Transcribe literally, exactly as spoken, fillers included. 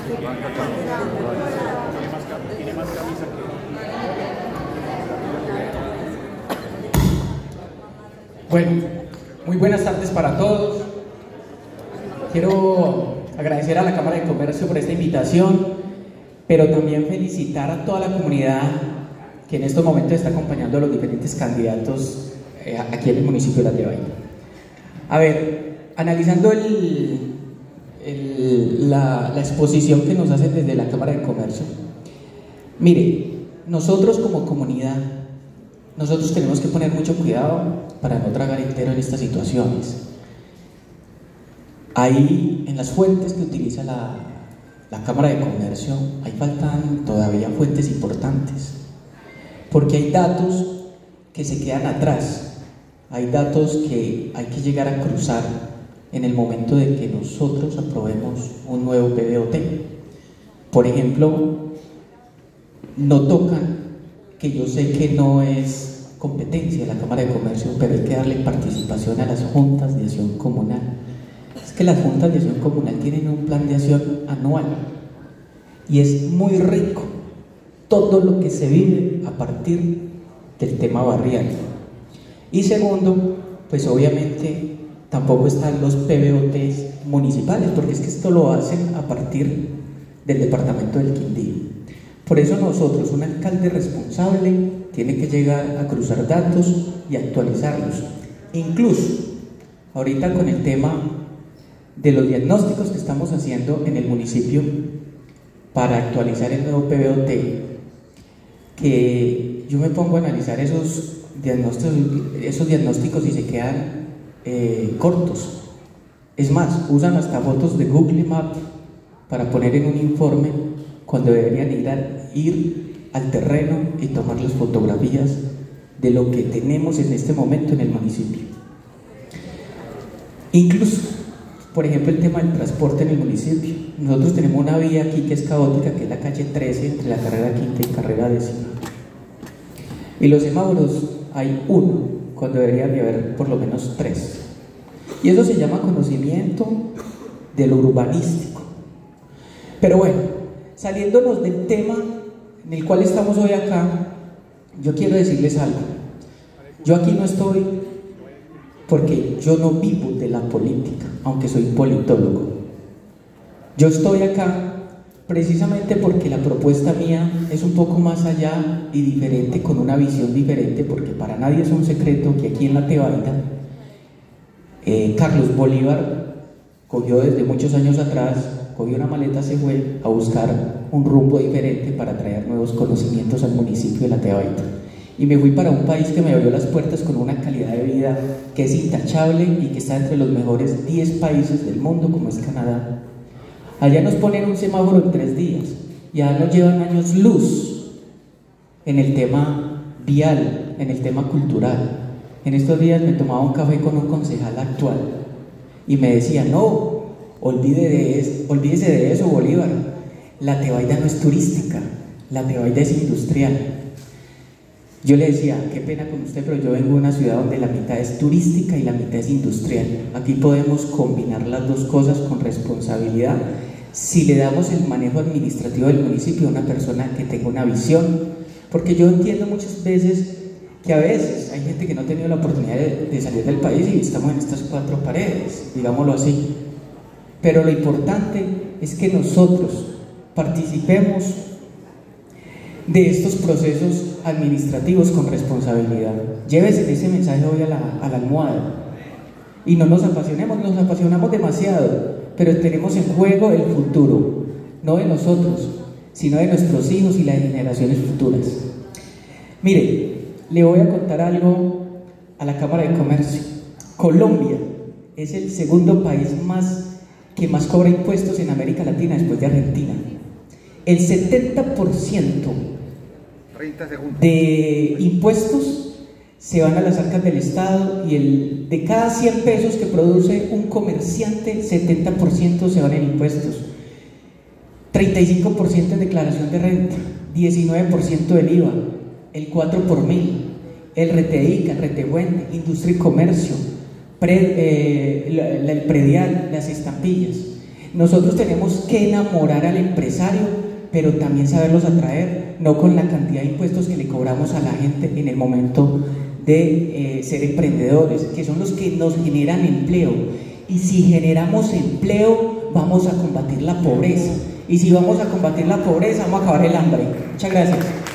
Bueno, muy buenas tardes para todos. Quiero agradecer a la Cámara de Comercio por esta invitación, pero también felicitar a toda la comunidad que en estos momentos está acompañando a los diferentes candidatos eh, aquí en el municipio de La Tebaida. A ver, analizando el, el, la, la exposición que nos hacen desde la Cámara de Comercio, mire, nosotros como comunidad, nosotros tenemos que poner mucho cuidado para no tragar entero en estas situaciones. Ahí, en las fuentes que utiliza la, la Cámara de Comercio, ahí faltan todavía fuentes importantes, porque hay datos que se quedan atrás, hay datos que hay que llegar a cruzar en el momento de que nosotros aprobemos un nuevo P B O T. Por ejemplo, no tocan, que yo sé que no es competencia de la Cámara de Comercio, pero hay que darle participación a las juntas de acción comunal. Es que las juntas de acción comunal tienen un plan de acción anual y es muy rico todo lo que se vive a partir del tema barrial. Y segundo, pues obviamente tampoco están los P B O Ts municipales, porque es que esto lo hacen a partir del departamento del Quindío. Por eso nosotros, un alcalde responsable, tiene que llegar a cruzar datos y actualizarlos. Incluso, ahorita con el tema de los diagnósticos que estamos haciendo en el municipio para actualizar el nuevo P B O T, que yo me pongo a analizar esos diagnósticos, esos diagnósticos y se quedan eh, cortos. Es más, usan hasta fotos de Google Maps para poner en un informe cuando deberían ir, a, ir al terreno y tomar las fotografías de lo que tenemos en este momento en el municipio. Incluso, por ejemplo, el tema del transporte en el municipio. Nosotros tenemos una vía aquí que es caótica, que es la calle trece, entre la carrera quinta y carrera décima. Y los semáforos hay uno, cuando deberían de haber por lo menos tres. Y eso se llama conocimiento de lo urbanístico. Pero bueno, saliéndonos del tema en el cual estamos hoy acá, yo quiero decirles algo. Yo aquí no estoy porque yo no vivo de la política, aunque soy politólogo. Yo estoy acá precisamente porque la propuesta mía es un poco más allá y diferente, con una visión diferente, porque para nadie es un secreto que aquí en La Tebaida, eh, Carlos Bolívar cogió desde muchos años atrás, cogió una maleta, se fue a buscar un rumbo diferente para traer nuevos conocimientos al municipio de La Tebaida. Y me fui para un país que me abrió las puertas con una calidad de vida que es intachable y que está entre los mejores diez países del mundo, como es Canadá. Allá nos ponen un semáforo en tres días, ya nos llevan años luz en el tema vial, en el tema cultural. En estos días me tomaba un café con un concejal actual y me decía, no, olvide de eso, olvídese de eso, Bolívar. La Tebaida no es turística, la Tebaida es industrial. Yo le decía, qué pena con usted, pero yo vengo de una ciudad donde la mitad es turística y la mitad es industrial. Aquí podemos combinar las dos cosas con responsabilidad si le damos el manejo administrativo del municipio a una persona que tenga una visión. Porque yo entiendo muchas veces que a veces hay gente que no ha tenido la oportunidad de, de salir del país y estamos en estas cuatro paredes, digámoslo así. Pero lo importante es que nosotros participemos de estos procesos administrativos con responsabilidad. Llévese ese mensaje hoy a la, a la almohada y no nos apasionemos, nos apasionamos demasiado, pero tenemos en juego el futuro, no de nosotros, sino de nuestros hijos y las generaciones futuras. Mire, le voy a contar algo a la Cámara de Comercio. Colombia es el segundo país más que más cobra impuestos en América Latina después de Argentina. El setenta por ciento de impuestos se van a las arcas del Estado y el, de cada cien pesos que produce un comerciante, setenta por ciento se van en impuestos. treinta y cinco por ciento en declaración de renta, diecinueve por ciento del I V A, el cuatro por mil, el RETEICA, el RETEBUENDE, industria y comercio, pre, eh, la, la, el predial, las estampillas. Nosotros tenemos que enamorar al empresario, pero también saberlos atraer, no con la cantidad de impuestos que le cobramos a la gente en el momento de eh, ser emprendedores, que son los que nos generan empleo. Y si generamos empleo, vamos a combatir la pobreza. Y si vamos a combatir la pobreza, vamos a acabar el hambre. Muchas gracias.